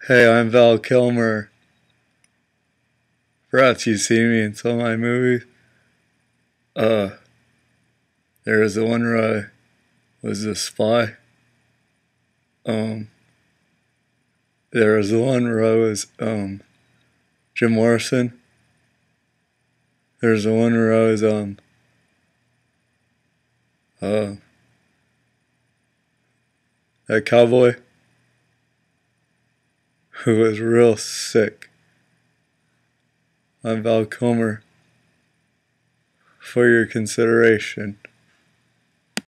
Hey, I'm Val Kilmer. Perhaps you've seen me in some of my movies. Uh, there was the one where I was a spy. Um, there was the one where I was Jim Morrison. There's the one where I was uh, a cowboy who was real sick. I'm Val Kilmer. For your consideration.